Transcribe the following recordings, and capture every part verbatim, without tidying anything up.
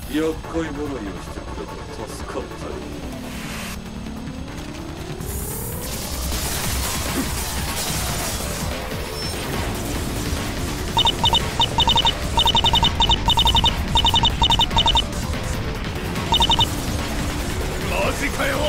厄介払いをしてくれて助かったよ。 マジかよ。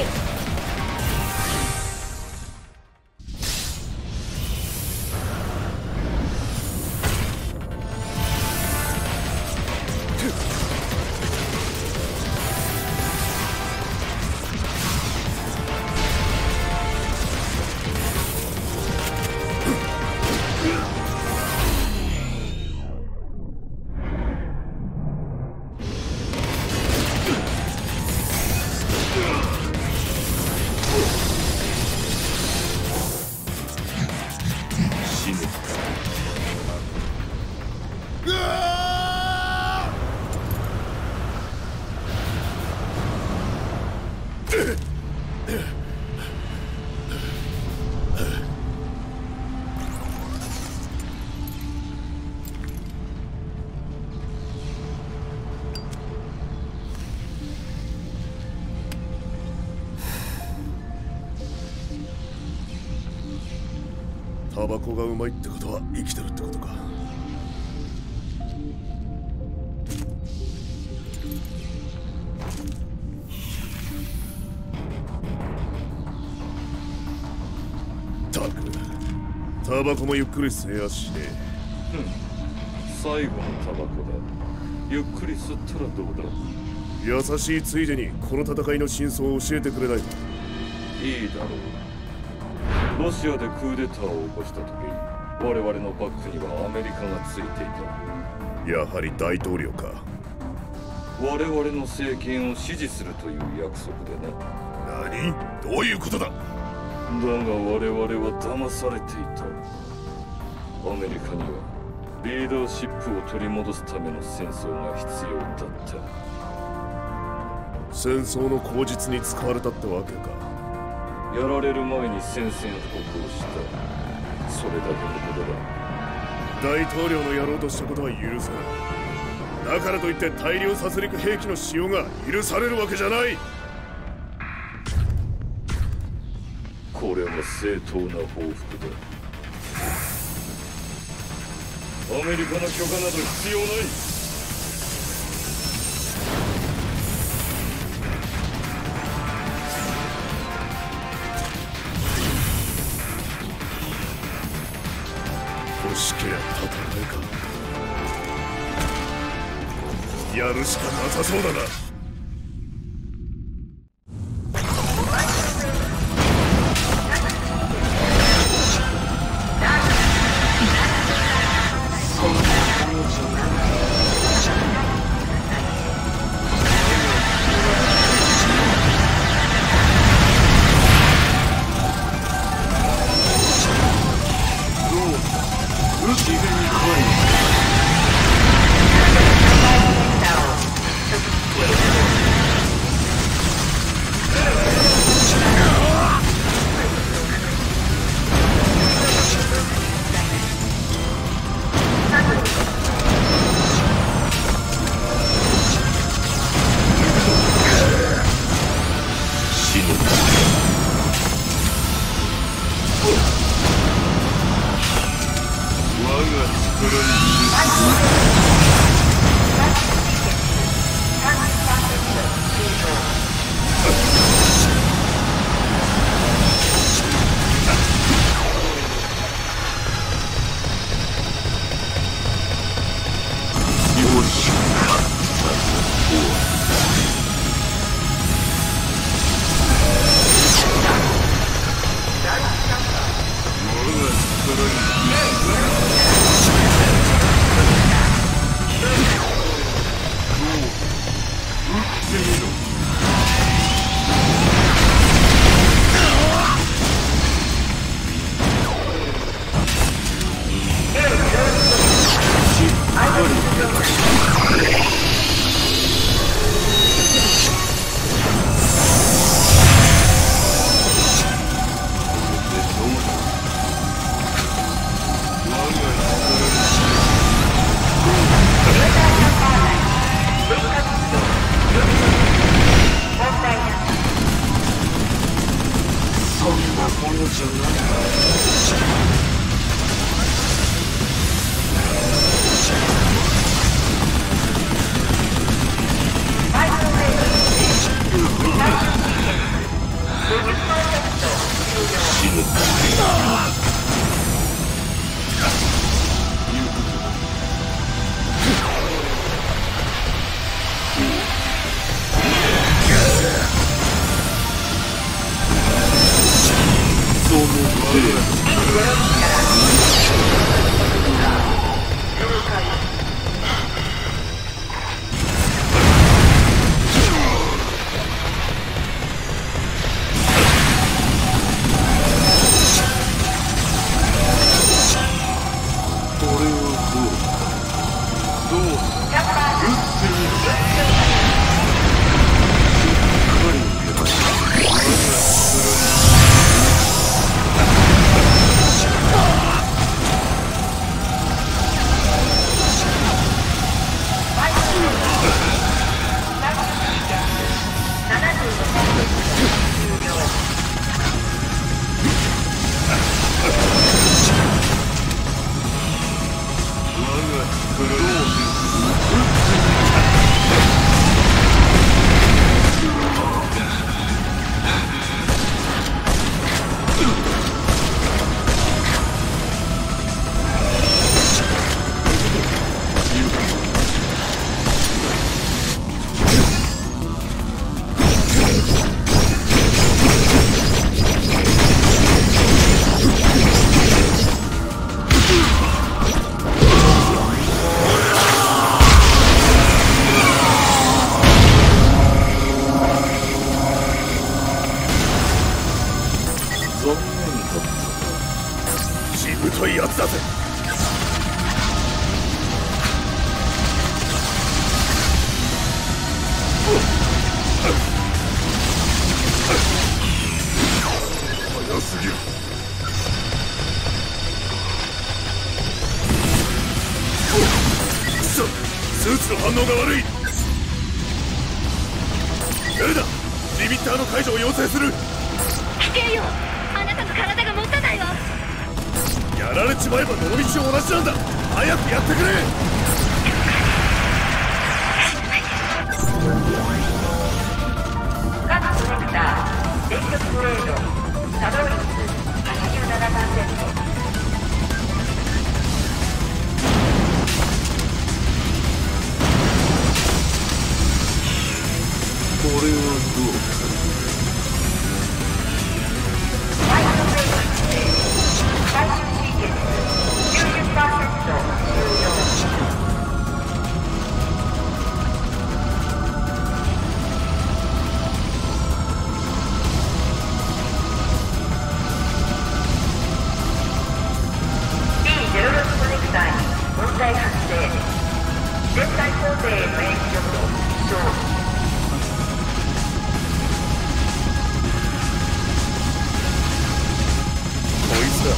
タバコがうまいってことは生きてるってことか。たく、タバコもゆっくり吸えやしねえ。 うん、最後のタバコだ。ゆっくり吸ったらどうだ。 優しいついでにこの戦いの真相を教えてくれないか。 いいだろう。ロシアでクーデターを起こした時、我々のバックにはアメリカがついていた。 やはり大統領か。 我々の政権を支持するという約束でね。 何？どういうことだ？だが我々は騙されていた。アメリカにはリーダーシップを取り戻すための戦争が必要だった。 戦争の口実に使われたってわけか。 やられる前に宣戦布告をした。それだけのことだ。大統領のやろうとしたことは許せない。だからといって大量殺戮兵器の使用が許されるわけじゃない。 これは正当な報復だ。アメリカの許可など必要ない。 欲しけりゃ戦えか。やるしかなさそうだな。 Well, しぶといやつだぜ。早すぎる。くそ、スーツの反応が悪い。エルダ、リミッターの解除を要請する。 聞けよ、あなたの体が持たないわ。 やられちまえばどの道同じなんだ。早くやってくれ。 各セクター電力グレード作動率はちじゅうななパーセント。 これはどうか。 マイクロフェイド一斉最終シーケンス きゅうじゅっパーセント 終了。ディーゼロろく コネクターに問題発生。全体工程への延長と飛翔。 こいつだ。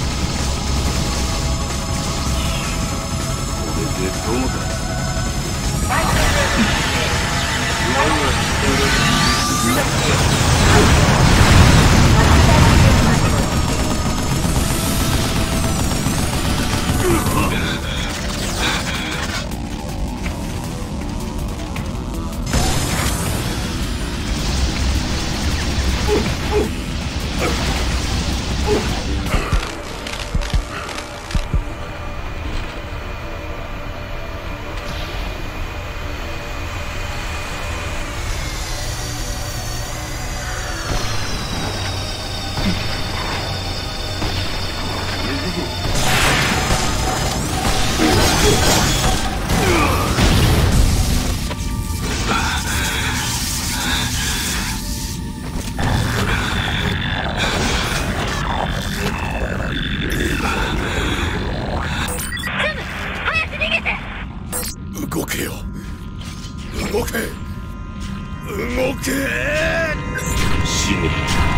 これでどうだ。 マイクロフェイド一斉最終シーケンス全て動けよ。動け。動け。 死ね。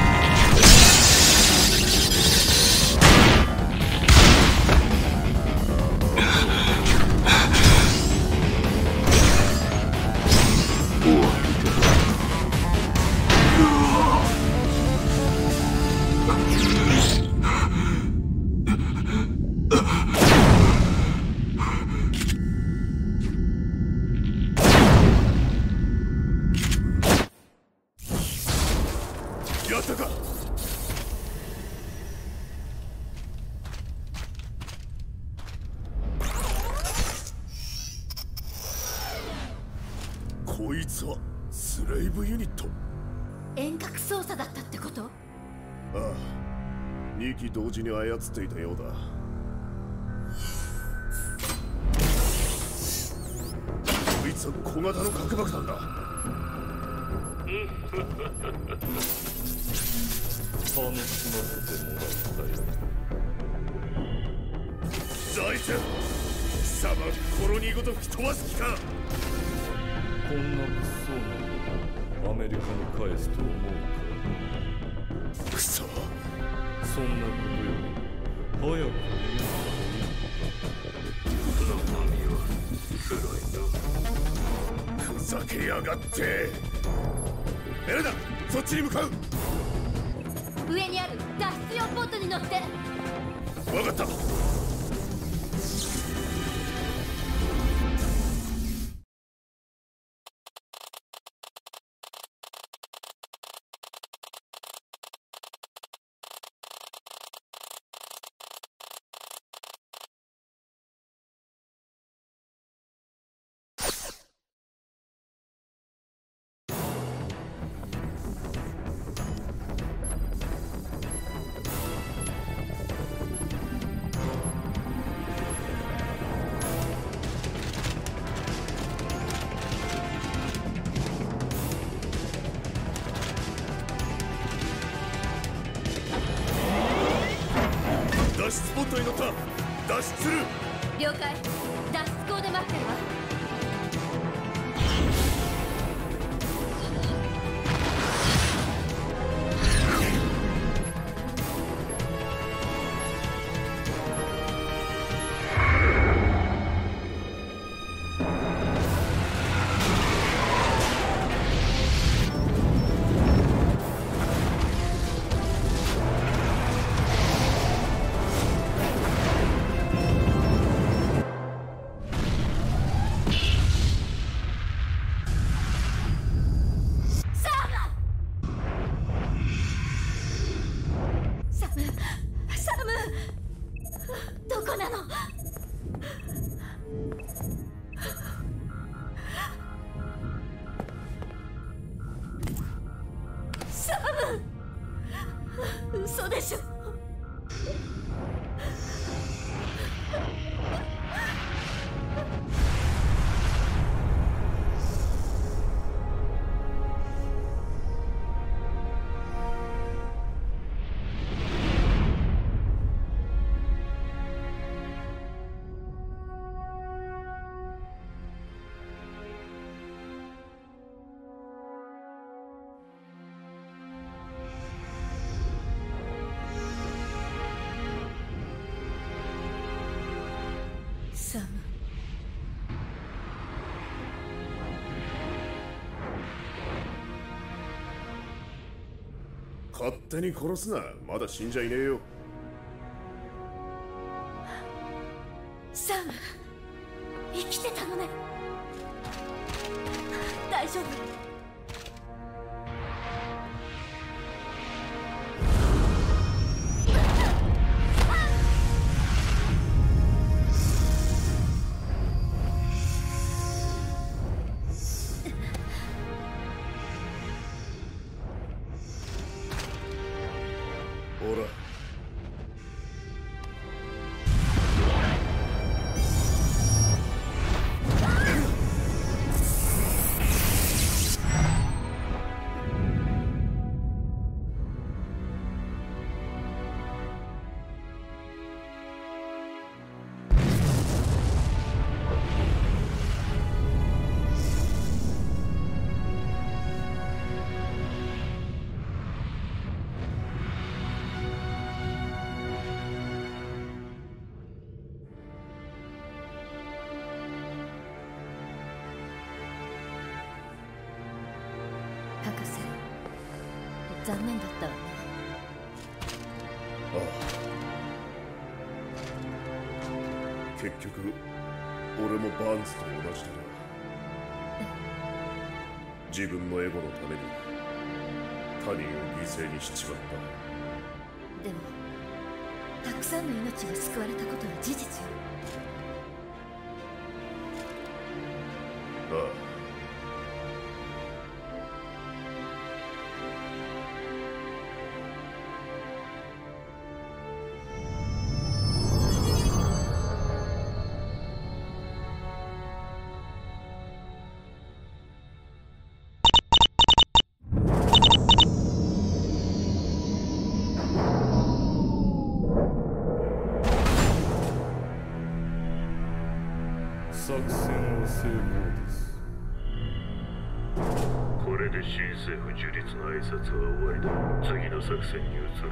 終わりだ。 したか。こいつはスレイブユニット。 遠隔操作だったってこと？ ああ、に機同時に操っていたようだ。こいつは小型の核爆弾だ。 楽しませてもらったよ。 財前、貴様コロニーごと吹き飛ばす気か。 こんな物騒なのをアメリカに返すと思うか。 くそ、 そんなことより早く言うのがいいのか。生身は辛いな。 ふざけやがって。エレナ、そっちに向かう。 上にある脱出用ポートに乗って。 分かった。脱出スポットに乗った。脱出する。 了解。脱出口で待ってるわ。嘘でしょ。サム。 勝手に殺すな。まだ死んじゃいねえよ。 サム、生きてたのね。大丈夫？ ほら、 博士、残念だったわね。 ああ、結局俺もバーンズと同じだな。自分のエゴのために他人を犠牲にしちまった。 でもたくさんの命が救われたことは事実よ。 ああ。 作戦は成功です。 これで新政府樹立の挨拶は終わりだ。次の作戦に移るぞ。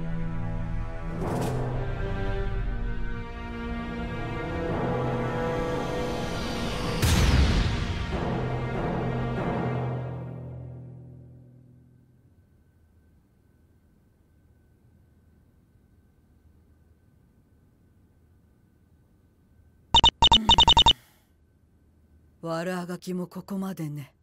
悪あがきもここまでね。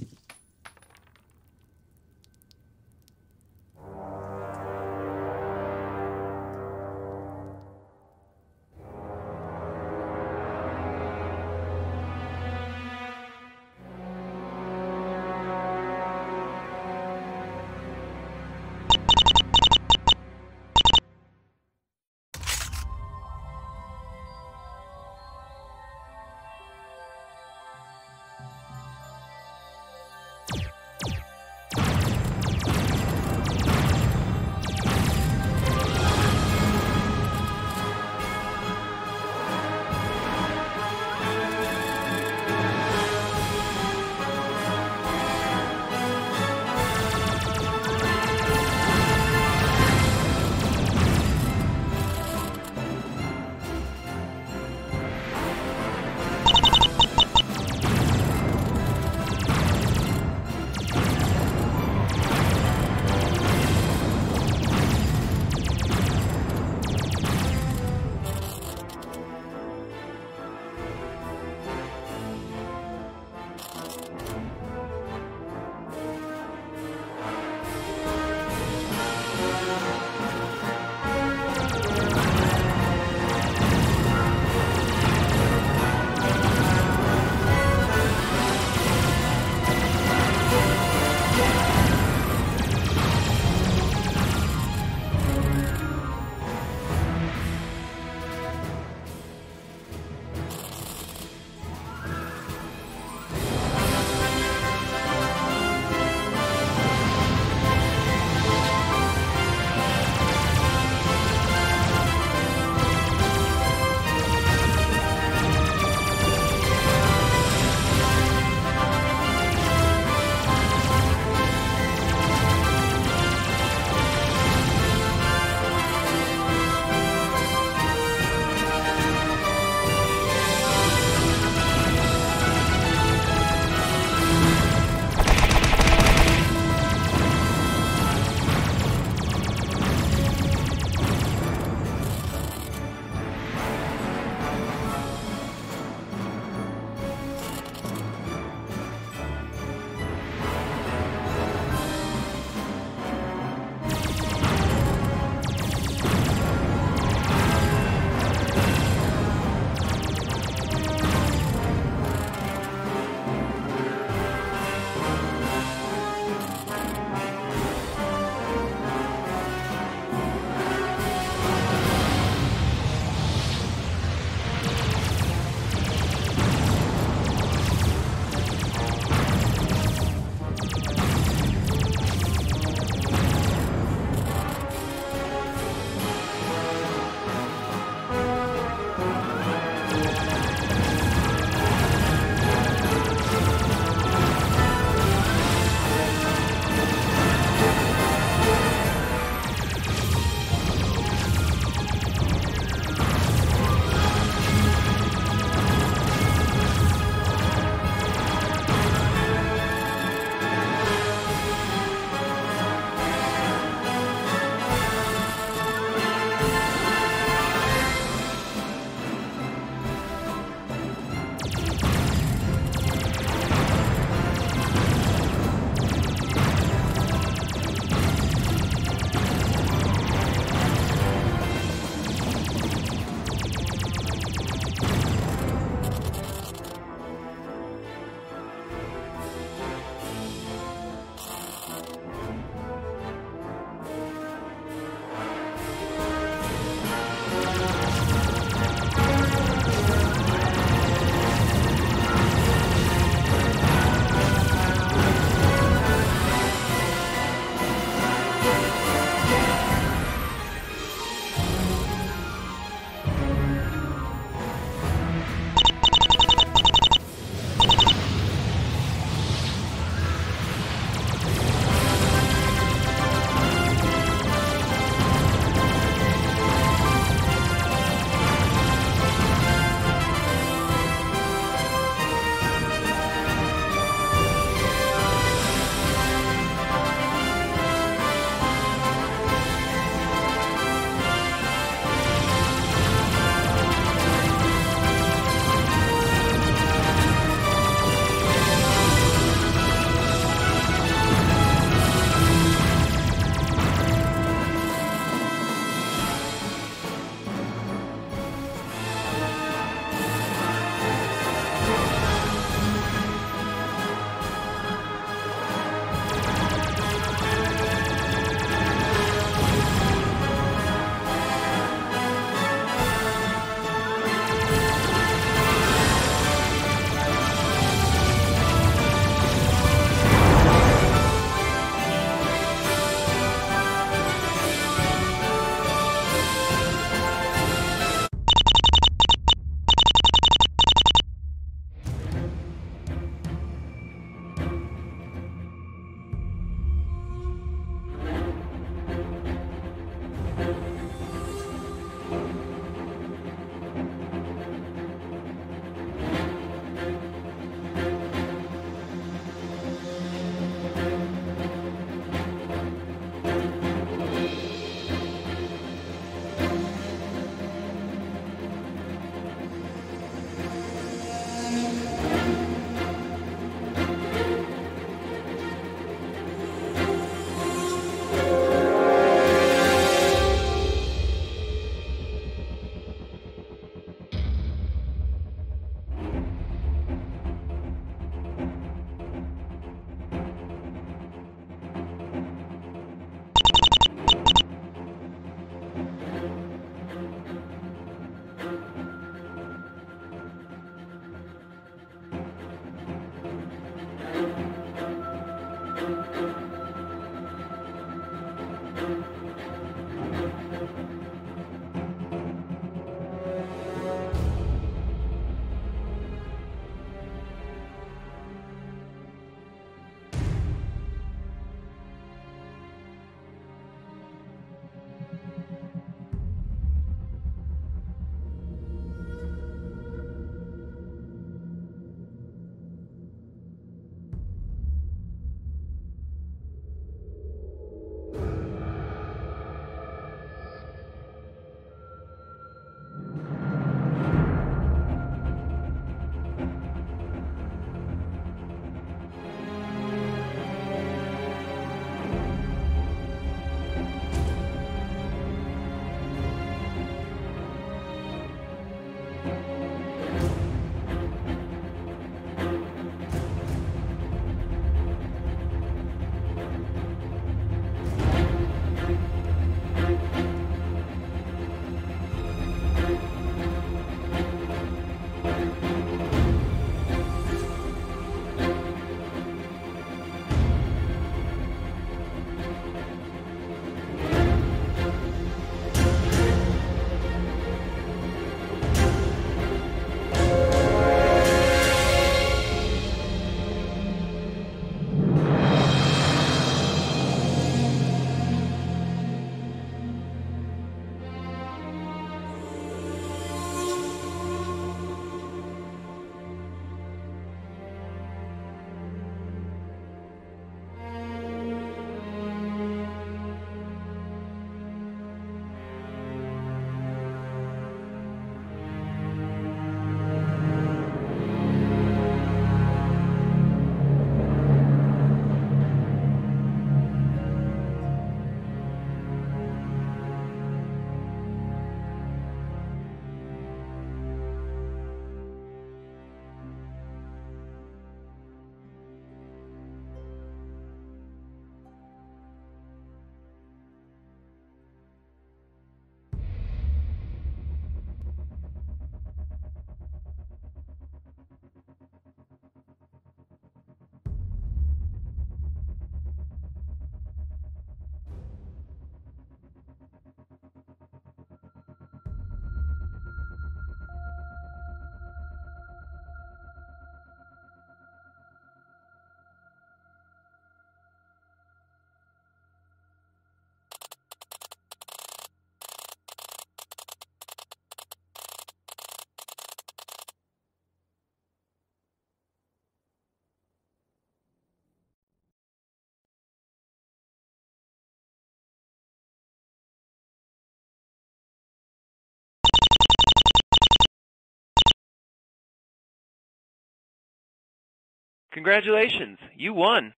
Congratulations, you won!